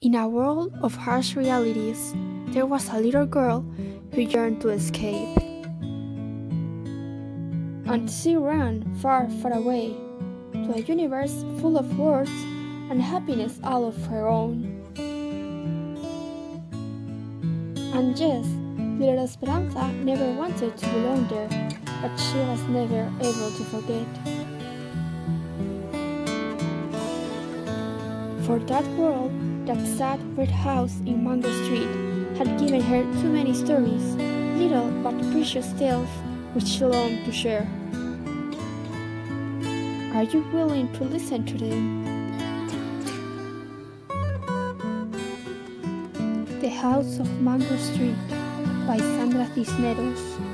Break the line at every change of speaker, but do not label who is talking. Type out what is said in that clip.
In a world of harsh realities, there was a little girl who yearned to escape. And she ran far, far away, to a universe full of words and happiness all of her own. And yes, little Esperanza never wanted to belong there, but she was never able to forget. For that world, that sad red house in Mango Street had given her too many stories, little but precious tales which she longed to share. Are you willing to listen to them? The House of Mango Street by Sandra Cisneros.